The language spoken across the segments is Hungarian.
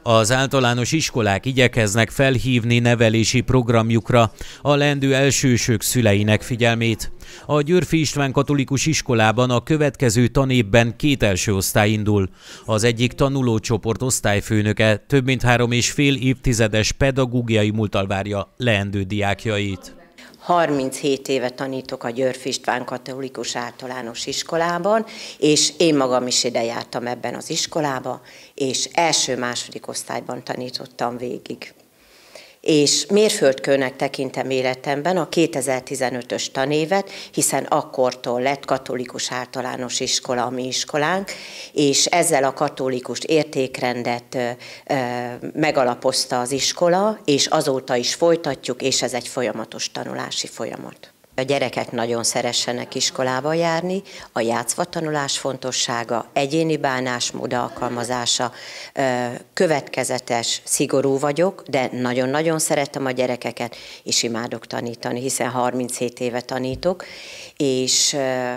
Az általános iskolák igyekeznek felhívni nevelési programjukra a leendő elsősök szüleinek figyelmét. A Győrfi István Katolikus Iskolában a következő tanévben 2 első osztály indul. Az egyik tanulócsoport osztályfőnöke több mint 3,5 évtizedes pedagógiai múlttal várja leendő diákjait. 37 éve tanítok a Győrfi István Katolikus Általános Iskolában, és én magam is ide jártam ebben az iskolába, és első-második osztályban tanítottam végig. És mérföldkőnek tekintem életemben a 2015-ös tanévet, hiszen akkortól lett katolikus általános iskola a mi iskolánk, és ezzel a katolikus értékrendet megalapozta az iskola, és azóta is folytatjuk, és ez egy folyamatos tanulási folyamat. A gyerekek nagyon szeressenek iskolába járni, a játszva tanulás fontossága, egyéni bánásmód alkalmazása, következetes, szigorú vagyok, de nagyon-nagyon szeretem a gyerekeket, és imádok tanítani, hiszen 37 éve tanítok, és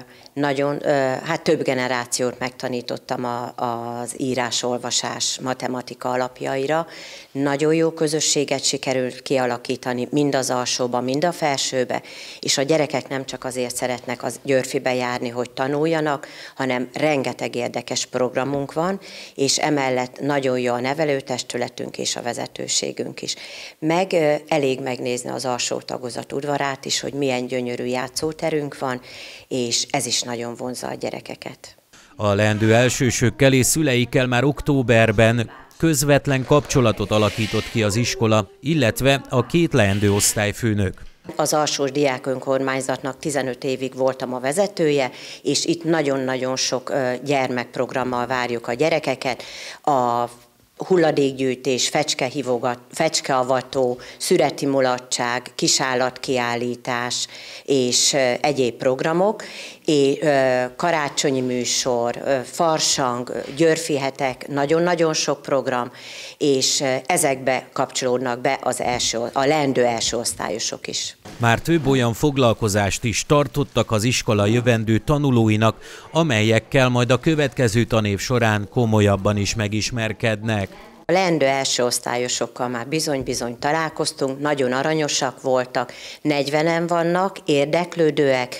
több generációt megtanítottam az írás-olvasás matematika alapjaira. Nagyon jó közösséget sikerült kialakítani, mind az alsóba, mind a felsőbe, és a gyerekek nem csak azért szeretnek az Győrfibe járni, hogy tanuljanak, hanem rengeteg érdekes programunk van, és emellett nagyon jó a nevelőtestületünk és a vezetőségünk is. Elég megnézni az alsó tagozat udvarát is, hogy milyen gyönyörű játszóterünk van, és ez is nagyon vonzza a gyerekeket. A leendő elsősökkel és szüleikkel már októberben közvetlen kapcsolatot alakított ki az iskola, illetve a 2 leendő osztályfőnök. Az alsós diákönkormányzatnak 15 évig voltam a vezetője, és itt nagyon-nagyon sok gyermekprogrammal várjuk a gyerekeket. A hulladékgyűjtés, fecskeavató, szüreti mulatság, kisállatkiállítás és egyéb programok, karácsonyi műsor, farsang, Győrfi hetek, nagyon-nagyon sok program, és ezekbe kapcsolódnak be a leendő első osztályosok is. Már több olyan foglalkozást is tartottak az iskola jövendő tanulóinak, amelyekkel majd a következő tanév során komolyabban is megismerkednek. A leendő első osztályosokkal már bizony-bizony találkoztunk, nagyon aranyosak voltak, 40-en vannak, érdeklődőek,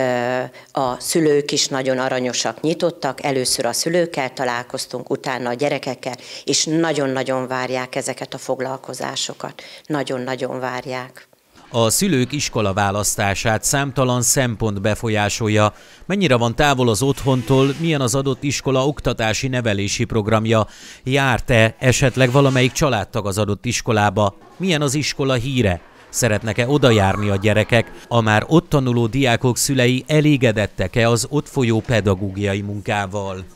a szülők is nagyon aranyosak, nyitottak, először a szülőkkel találkoztunk, utána a gyerekekkel, és nagyon-nagyon várják ezeket a foglalkozásokat, nagyon-nagyon várják. A szülők iskola választását számtalan szempont befolyásolja. Mennyire van távol az otthontól, milyen az adott iskola oktatási nevelési programja, járt-e esetleg valamelyik családtag az adott iskolába, milyen az iskola híre, szeretnek-e oda járni a gyerekek, a már ott tanuló diákok szülei elégedettek-e az ott folyó pedagógiai munkával.